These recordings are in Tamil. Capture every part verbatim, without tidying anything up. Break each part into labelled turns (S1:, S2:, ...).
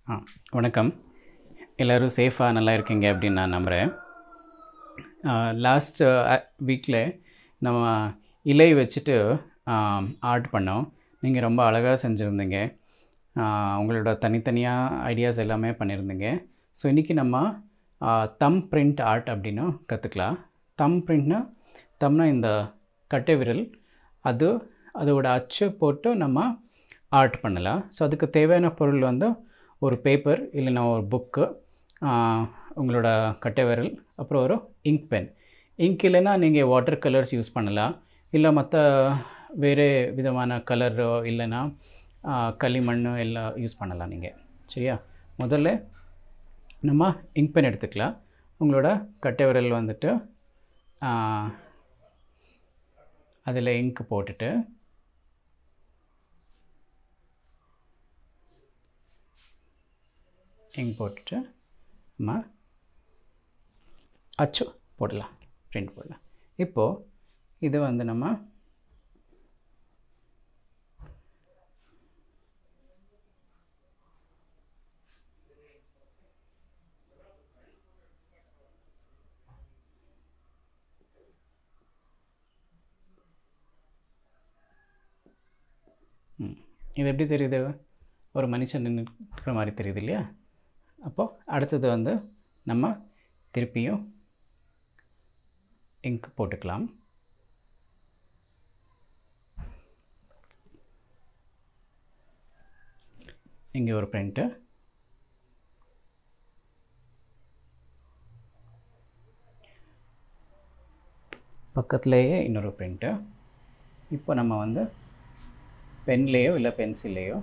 S1: ஆ வணக்கம். எல்லோரும் சேஃபாக நல்லா இருக்கீங்க அப்படின்னு நான் நம்புகிறேன். லாஸ்ட் வீக்கில் நம்ம இலை வச்சுட்டு ஆர்ட் பண்ணோம். நீங்கள் ரொம்ப அழகாக செஞ்சுருந்தீங்க. உங்களோட தனித்தனியாக ஐடியாஸ் எல்லாமே பண்ணியிருந்தீங்க. ஸோ இன்றைக்கி நம்ம தம் பிரிண்ட் ஆர்ட் அப்படின்னு கற்றுக்கலாம். தம் பிரிண்ட்னா தம்னா இந்த கட்டை விரல், அது அதோட அச்சு போட்டு நம்ம ஆர்ட் பண்ணலாம். ஸோ அதுக்கு தேவையான பொருள் வந்து ஒரு பேப்பர் இல்லைன்னா ஒரு புக்கு, உங்களோட கட்டை விரல், அப்புறம் ஒரு இங்க் பென். இங்க் இல்லைன்னா நீங்கள் வாட்டர் கலர்ஸ் யூஸ் பண்ணலாம், இல்லை மற்ற வேறு விதமான கலரோ இல்லைன்னா களிமண் எல்லாம் யூஸ் பண்ணலாம் நீங்கள். சரியா? முதல்ல நம்ம இங்க் பென் எடுத்துக்கலாம். உங்களோட கட்டை விரல் வந்துட்டு அதில் இங்க் போட்டுட்டு இங்க் போட்டுட்டு நம்ம அச்சு போடலாம், பிரிண்ட் போடலாம். இப்போது இது வந்து நம்ம இது எப்படி தெரியுது? ஒரு மனுஷன் நின்றுக்கிற மாதிரி தெரியுது இல்லையா? அப்போது அடுத்தது வந்து நம்ம திருப்பியும் இங்க் போட்டுக்கலாம். இங்கே ஒரு பிரிண்ட்டு, பக்கத்துலேயே இன்னொரு பிரிண்ட்டு. இப்போ நம்ம வந்து பென்லேயோ இல்லை பென்சில்லையோ,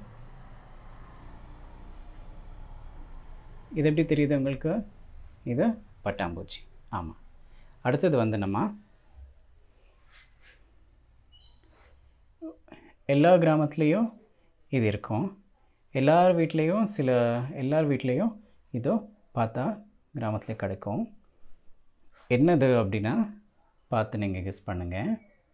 S1: இது எப்படி தெரியுது உங்களுக்கு? இது பட்டாம்பூச்சி. ஆமாம். அடுத்தது வந்து நம்ம எல்லா கிராமத்துலேயும் இது இருக்கும். எல்லார் வீட்லேயும் சில எல்லார் வீட்லேயும் இதோ பார்த்தா கிராமத்துலேயே கிடைக்கும். என்னது அப்படின்னா பார்த்து நீங்கள் கெஸ் பண்ணுங்கள்.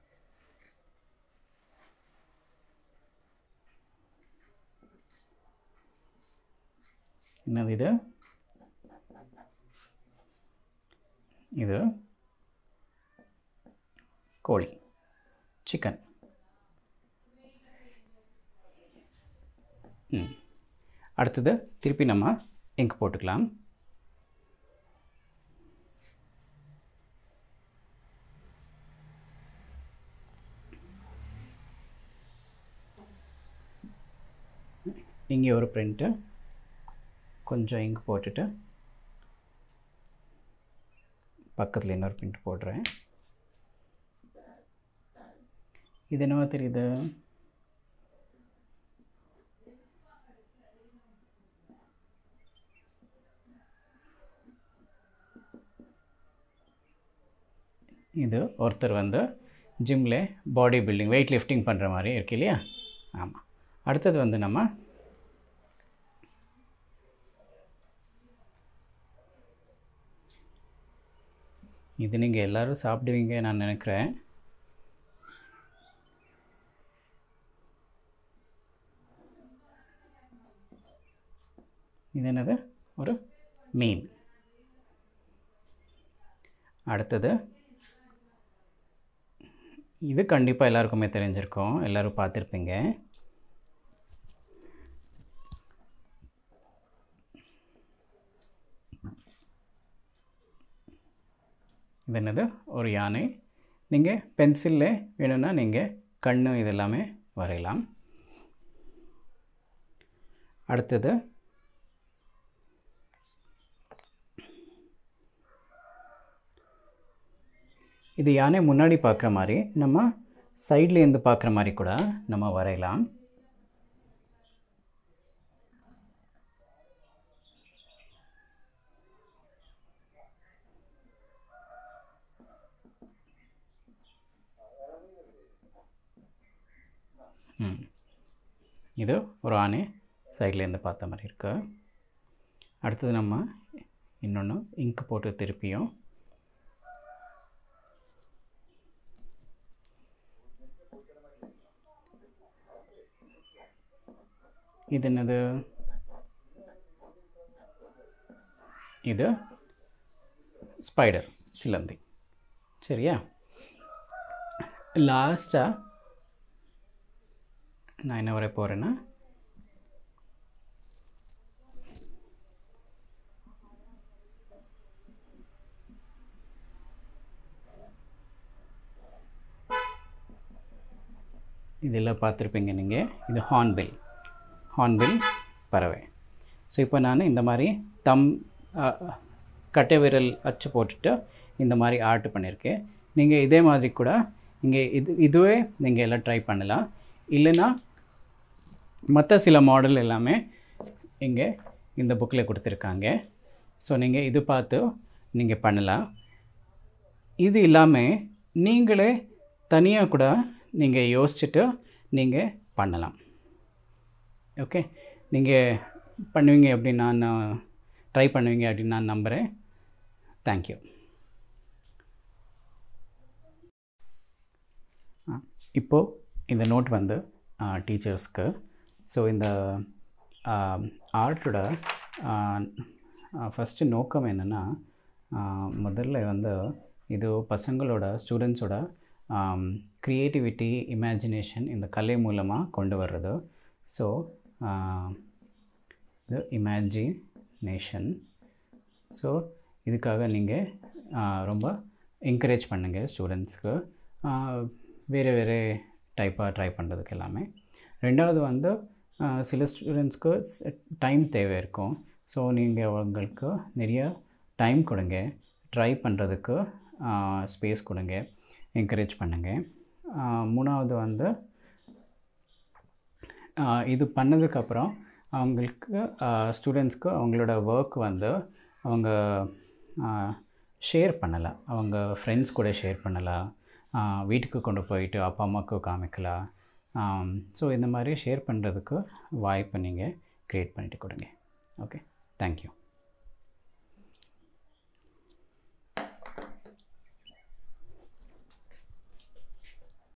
S1: என்னது இது? இது கோழி, சிக்கன். ம் அடுத்தது திருப்பி நம்ம இங்க் போட்டுக்கலாம். இங்கே ஒரு பிரிண்ட்டு, கொஞ்சம் இங்க் போட்டுட்டு பக்கத்தில் இன்னொரு பிரிண்ட் போடுறேன். இது என்னவா தெரியுது? இது ஒருத்தர் வந்து ஜிம்மில் பாடி பில்டிங் வெயிட் லிஃப்டிங் பண்ணுற மாதிரி இருக்கு இல்லையா? ஆமாம். அடுத்தது வந்து நம்ம இது நீங்கள் எல்லோரும் சாப்பிடுவீங்க நான் நினைக்கிறேன். இது என்னது? ஒரு மீன். அடுத்தது இது கண்டிப்பாக எல்லாருக்குமே தெரிஞ்சிருக்கும், எல்லோரும் பார்த்துருப்பீங்க. இது என்னது? ஒரு யானை. நீங்கள் பென்சிலில் வேணும்னா நீங்கள் கண்ணு இதெல்லாமே வரையலாம். அடுத்தது இது யானை முன்னாடி பார்க்குற மாதிரி, நம்ம சைட்லேருந்து பார்க்குற மாதிரி கூட நம்ம வரையலாம். ம் இது ஒரு ஆணை சைட்லேருந்து பார்த்த மாதிரி இருக்கு. அடுத்தது நம்ம இன்னொன்று இங்க் போட்டு திருப்பியும் இது என்னது? இது ஸ்பைடர் சிலந்தி. சரியா? லாஸ்ட்டாக நான் என்ன வரைய போகிறேன்னா, இதெல்லாம் பார்த்துருப்பீங்க நீங்கள். இது ஹார்ன்பில் ஹார்ன்பில் பறவை. ஸோ இப்போ நான் இந்த மாதிரி தம் கட்டை விரல் அச்சு போட்டுட்டு இந்த மாதிரி ஆர்ட் பண்ணியிருக்கேன். நீங்கள் இதே மாதிரி கூட இங்கே இது இதுவே நீங்கள் எல்லாம் ட்ரை பண்ணலாம். இல்லைன்னா மற்ற சில மாடல் எல்லாமே இங்கே இந்த புக்கில் கொடுத்துருக்காங்க. ஸோ நீங்கள் இது பார்த்து நீங்கள் பண்ணலாம். இது இல்லாமல் நீங்களே தனியாக கூட நீங்கள் யோசிச்சுட்டு நீங்கள் பண்ணலாம். ஓகே, நீங்கள் பண்ணுவீங்க அப்படின்னு நான் ட்ரை பண்ணுவீங்க அப்படின்னு நான் நம்புகிறேன். தேங்க்யூ. இப்போது இந்த நோட் வந்து டீச்சர்ஸ்க்கு. ஸோ இந்த ஆர்ட்டோட ஃபஸ்ட்டு நோக்கம் என்னென்னா, முதல்ல வந்து இது பசங்களோட ஸ்டூடெண்ட்ஸோட க்ரியேட்டிவிட்டி, இமேஜினேஷன் இந்த கலை மூலமாக கொண்டு வர்றது. ஸோ இது இமேஜினேஷன். ஸோ இதுக்காக நீங்கள் ரொம்ப என்கரேஜ் பண்ணுங்கள் ஸ்டூடெண்ட்ஸ்க்கு வேறு வேறு டைப்பாக ட்ரை பண்ணுறதுக்கு எல்லாமே. ரெண்டாவது வந்து சில ஸ்டூடெண்ட்ஸ்க்கு டைம் தேவை இருக்கும். ஸோ நீங்கள் அவங்களுக்கு நிறைய டைம் கொடுங்க, ட்ரை பண்ணுறதுக்கு ஸ்பேஸ் கொடுங்க, என்கரேஜ் பண்ணுங்கள். மூணாவது வந்து இது பண்ணதுக்கப்புறம் அவங்களுக்கு ஸ்டூடெண்ட்ஸ்க்கு அவங்களோட ஒர்க் வந்து அவங்க ஷேர் பண்ணலாம். அவங்க ஃப்ரெண்ட்ஸ் கூட ஷேர் பண்ணலாம், வீட்டுக்கு கொண்டு போயிட்டு அப்பா அம்மாவுக்கு காமிக்கலாம். ஸோ இந்த மாதிரி ஷேர் பண்ணுறதுக்கு வாய்ப்பு நீங்கள் க்ரியேட் பண்ணிட்டு கொடுங்க. Okay, thank you.